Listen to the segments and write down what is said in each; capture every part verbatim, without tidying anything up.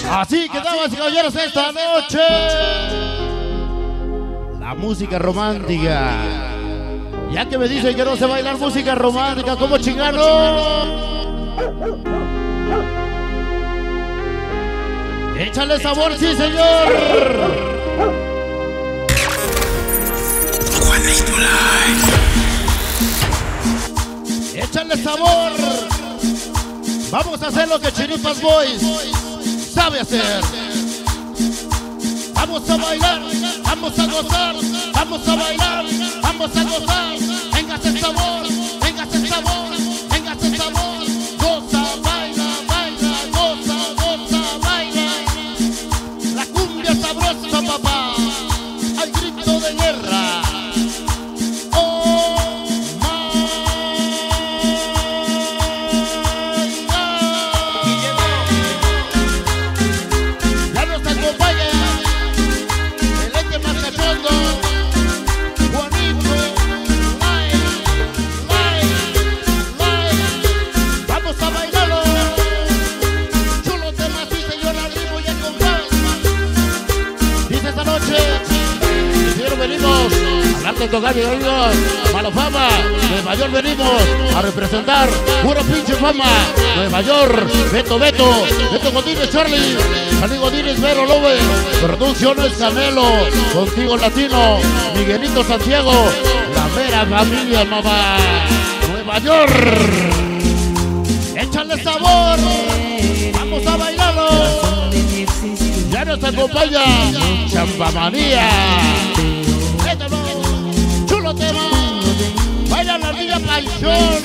Así que, damas y caballeros, esta noche la música romántica. Ya que me dicen que no se bailar música romántica, ¿cómo chingano? Échale sabor, sí, señor. Échale sabor. Vamos a hacer lo que Chiripas Boys sabe hacer. Vamos a bailar, vamos a gozar, vamos a bailar, vamos a gozar. Véngase sabor, véngase sabor, véngase sabor. Goza, baila, baila, goza, goza, baila. La cumbia sabrosa, papá, al grito de guerra. Oh, my God. Ya nos acompaña el eje más cachondo, Juanito. Lai, lai, lai. Vamos a bailarlo. Chulo tema, sí, señor, al ritmo y al compás. Dice esta noche, señor, venimos a hablar de tocar y oídos. Mala fama, Nueva York venimos a representar. Pura pinche fama, Nueva York. Beto, Beto, Beto Godínez, Charlie, Charlie Godínez, Vero Lobe, Producciones Canelo, Contigo Latino, Miguelito Santiago, la mera familia, mamá. Nueva York, échale sabor, vamos a bailarlo. Ya nos acompaña Champamanía. Échalo, chulo tema, baila la niña paixón.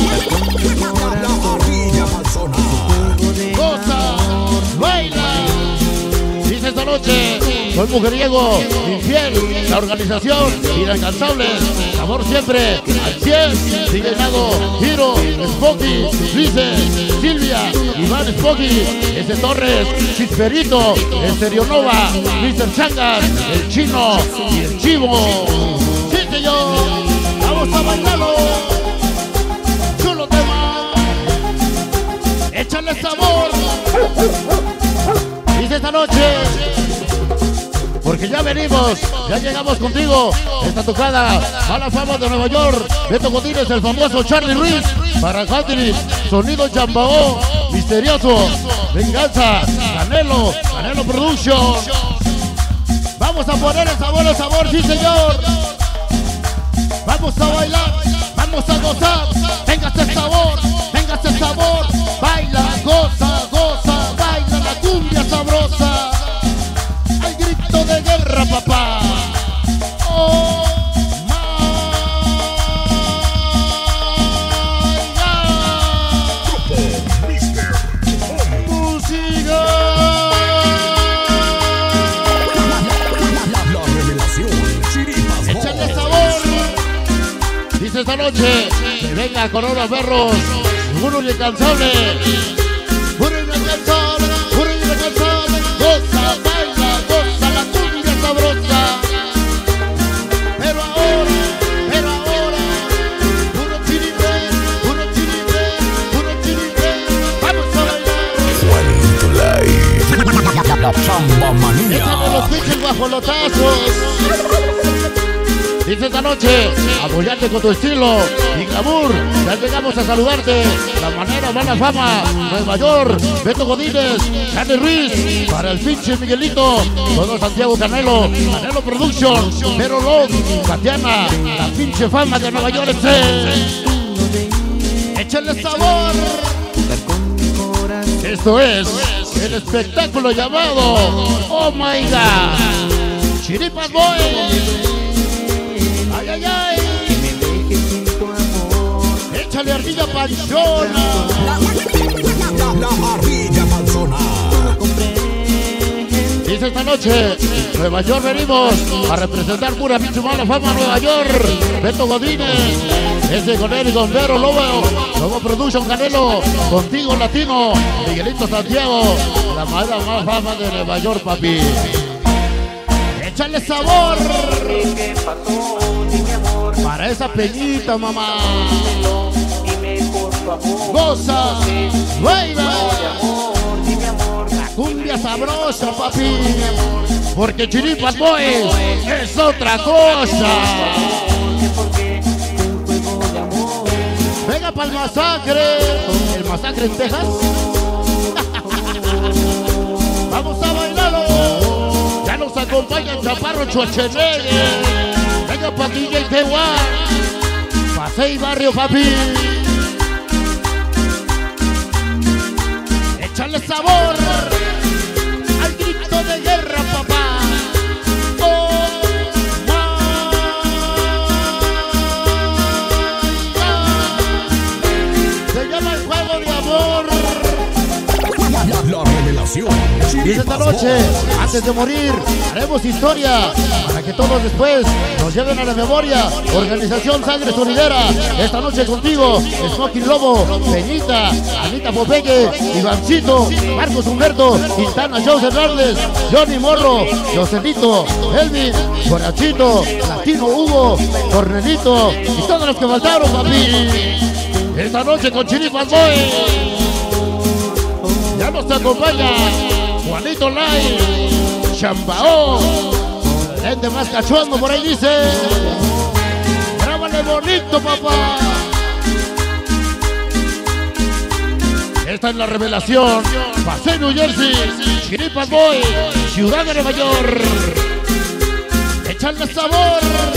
Goza, baila. Dice esta noche, soy mujeriego, infiel, la organización, inalcanzables, amor siempre, al cien, sigue llenado, Giro, Spocky, Luise, Silvia, Iván Spocky, ese Torres, Chisperito, Estereonova, mister Changas, el Chino y el Chivo. Sí, señor, vamos a bailarlo. Chulo tema, échale sabor. Dice esta noche, porque ya venimos, ya llegamos contigo. Esta tocada, Mala Fama de Nueva York, Beto Godínez, el famoso Charlie Ruiz, para Anthony, Sonido Chambao, Misterioso, Venganza, Canelo, Canelo Production. Vamos a poner el sabor, el sabor, sí, señor. Vamos a bailar, vamos a gozar. Véngase el sabor, véngase el sabor. Baila, goza, goza, baila la cumbia sabrosa. Al grito de guerra, papá. Oh, my God. Música. La revelación, Chiripas Boys. Échale sabor. Dice esta noche, que venga con unos perros, uno inalcanzable, uno inalcanzable, uno inalcanzable. Goza, baila, goza la cumbia sabrosa. Pero ahora, pero ahora, uno chiripe, uno chiripe, uno chiripe. Vamos a bailar. Juanito Live. La Chamba Manía. Échale los pinches guajolotazos. Dice esta noche, apoyarte con tu estilo y glamour. Ya llegamos a saludarte. La manera, Mala Fama, Nueva York, Beto Godínez, Charlie Ruiz, para el pinche Miguelito, todo Santiago Canelo, Canelo Production, Vero Log, Tatiana, la pinche fama de Nueva York. Échale sabor. Esto es el espectáculo llamado Oh My God, Chiripas Boys. Ay, ay, ay. Échale ardilla panchona. La ardilla panzona. Dice esta noche, Nueva York venimos a representar pura pinche Mala Fama Nueva York. Beto Godínez, ese con él y con Vero Lobo, Lobo Production Canelo, Contigo Latino, Miguelito Santiago, la Mala Fama de Nueva York, papi. Échale sabor. Para esa peñita, mamá. Goza, baila. La cumbia sabrosa, papi. Porque Chiripas Boys es otra cosa. Venga para el masacre. ¿El masacre en Texas? Vamos a bailarlo. Ya nos acompaña el Chaparro Schwarzenegger. Venga pa' D J T uno. Pasey Barrio, papi. Échale sabor al grito de guerra, papá. Oh, my God. Se llama el juego de amor. La revelación. Y esta noche, antes de morir, haremos historia para que todos después nos lleven a la memoria. Organización Sangre Sonidera. Esta noche contigo, Smoking Lobo, Peñita, Anita Popeye, Ivancito, Marcos Humberto, Quintana, José Hernández, Johnny Morro, Joselito, Elvin, Borrachito, Latino Hugo, Cornelito y todos los que faltaron, papi. Esta noche con Chiripas Boys. Ya nos acompaña Juanito Lai, Chambao, gente más cachondo por ahí dice. Grábale bonito, papá. Esta es la revelación. Paseo New Jersey, Chiripas Boys, Ciudad de Nueva York. Echarle sabor.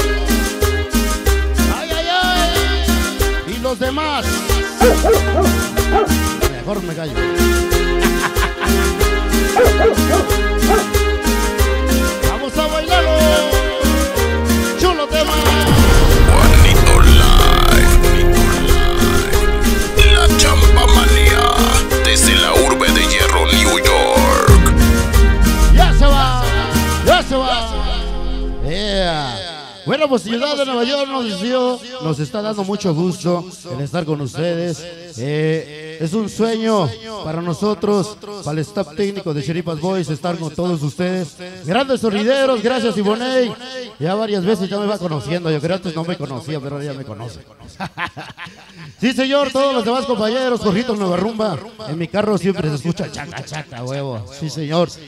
Ay, ay, ay. Y los demás. Mejor me callo. Vamos a bailarlo. Chulo tema. Juanito Live. La Chamba Manía. Desde la urbe de Hierro, New York. Ya se va. Ya se va. Yeah. Bueno, pues Ciudad de Nueva York nos dio, nos está dando mucho gusto el estar con ustedes. Eh, es un sueño para nosotros, para el staff técnico de Chiripas Boys, estar con todos ustedes. Grandes sonideros, gracias Ivoney. Ya varias veces ya me va conociendo, yo creo que antes no me conocía, pero ahora ya me conoce. Sí, señor, todos los demás compañeros, Jorgito Nueva Rumba. En mi carro siempre se escucha chaca, chaca, huevo. Sí, señor.